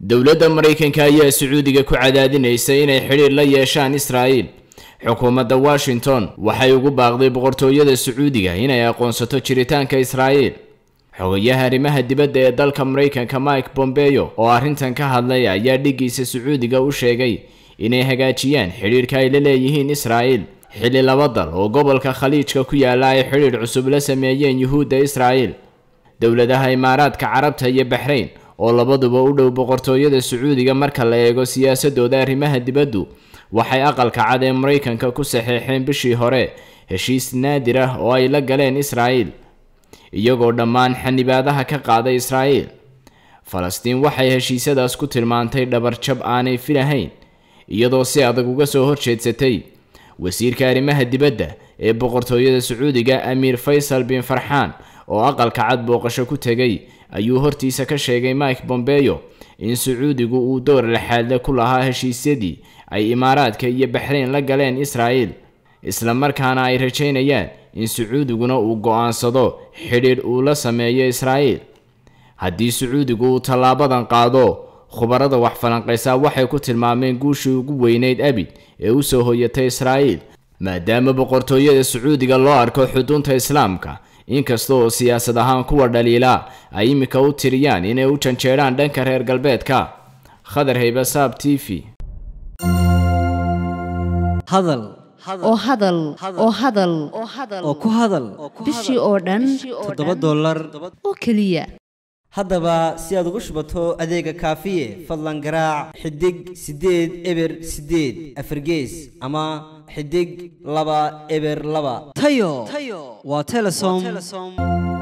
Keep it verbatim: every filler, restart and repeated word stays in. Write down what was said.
dowladda Mareykanka ayaa Sacuudiga ku cadaadinaysa inay xiriir la yeeshaan Israa'iil. xukuumadda Washington waxay ugu baaqday boqortooyada Sacuudiga inay aqoonsato jiritaanka Israa'iil. xogayaha arrimaha dibadda ee dalka Mareykanka Mike Pompeo oo arrintan ka hadlay ayaa dhigiisa Sacuudiga u sheegay inay hagaajiyaan xiriirka ay la leeyihiin Israa'iil xilli laba dal oo gobolka Khaliijka ku yaala ay xiriir cusub la sameeyeen Yuhuudda Israa'iil. dowladaha Imaaraadka Carabta iyo Bahrain oo labaduba u dhow boqortooyada Sacuudiga marka la eego siyaasadooda arrimaha dibaddu waxay aqalka cad ee Mareykanka ku saxeexeen bishii hore heshiis naadir ah oo ay la galeen Israa'iil iyagoo dhammaan xanibaadaha ka qaaday Israa'iil. Falastiin waxay heshiisyadaas ku tilmaantay dhabar jab aanay filahayn iyadoo si adag uga soo horjeedsatay. wasiirka arrimaha dibadda ee boqortooyada Sacuudiga Amiir Faisal bin Farhan oo aqalka cad booqasho ku tagay ayuu hortiisa ka sheegay Mike Pompeo in Sacuudigu uu door laxaad ku lahaa heshiisyadii ay Imaaraadka iyo Bahrain la galeen Israa'iil, isla markaana ay rajaynayaan in Sacuudiguna uu go'aansado xiriir uu la sameeyo Israa'iil. haddii Sacuudigu uu talaabadan qaado, khubarada wax falanqaysa waxay ku tilmaameen guushii ugu weyneyd abid ee u soo hoyatay Israa'iil, maadaama boqortooyada Sacuudiga loo arko xudunta Islaamka. inkasta oo siyaasad ahaan kuwa dhaliila ay imika u tiriyaan inay u janjeeraan dhanka reer galbeedka. Khadar Hayba, Saab T V. hadal oo hadal oo hadal oo ku hadal bishii oo dhan toddoba dollar oo kaliya. haddaba si aad ugu shubato adeega kaafiye fadlan garaac xidig sideed eber sideed afargees ama xidig laba eber laba tayo waa Telesom.